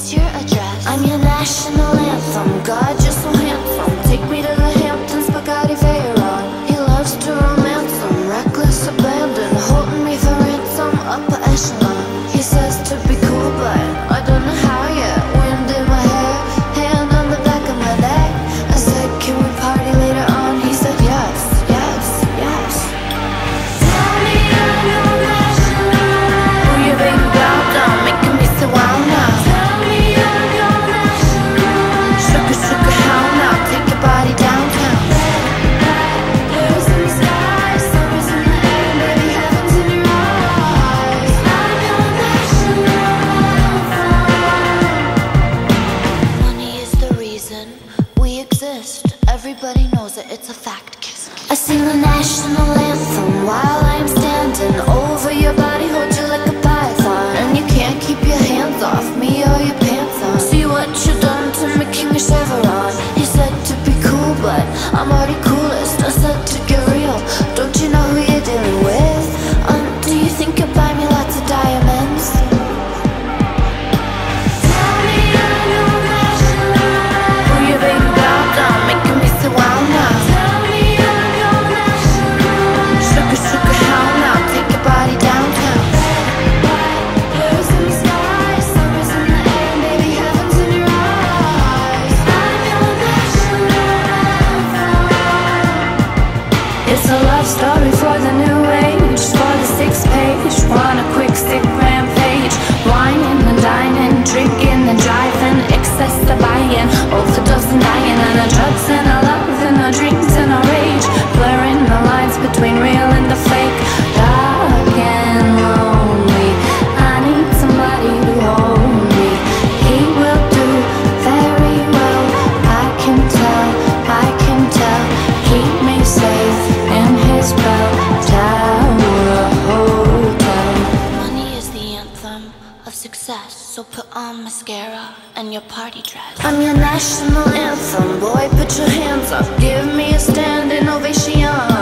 what's your address? I'm your national anthem. God, you're so handsome. Take me to the Hamptons, Bugatti Veyron. He loves to romance them, reckless abandon, holding me for ransom, upper echelon. He says to be cool, but I don't know how yet. Wind in my hair, hand on the back of my neck. I said, can we party later on? He said, yes, yes, yes. Tell me I'm your national. Who you big about down, making me so wild now. Tell me I'm your national. Sugar, sugar, how now? Take your body downtown. Blues in the sky, summer's in the air, baby, heaven's in your eyes. I'm your national anthem. Money is the reason we exist. Everybody knows it, it's a fact. Kiss, kiss. I sing the national anthem while I'm standing over your body, hold you like a python, and you can't keep your hands off me or your pants on. See what you done to me, King of Chevron. He said to be cool, but I'm already coolest. I said to get real, don't you know who you're dealing with? Do you think you'll buy me lots of diamonds? Tell me I'm your national. Who you big about down, making me so wild now. Tell me I'm your national. Sugar, sugar, how now? Take your body downtown. Blues in the sky, summer's in the air, baby, heaven's in your eyes. I'm your national anthem. It's a love story for the new age, for the 6th page. Want a quick stick rampage, whining and dining, drinking and driving, excess to buying, overdose and dying, and our drugs and our love and our dreams and our rage, blurring the lines between real and the fake. Dark and lonely, I need somebody to hold me. He will do very well, I can tell, I can tell. Keep me safe in his bell tower hotel. Money is the anthem of success, so put on mascara and your party dress. I'm your national anthem, boy, put your hands up, give me a standing ovation.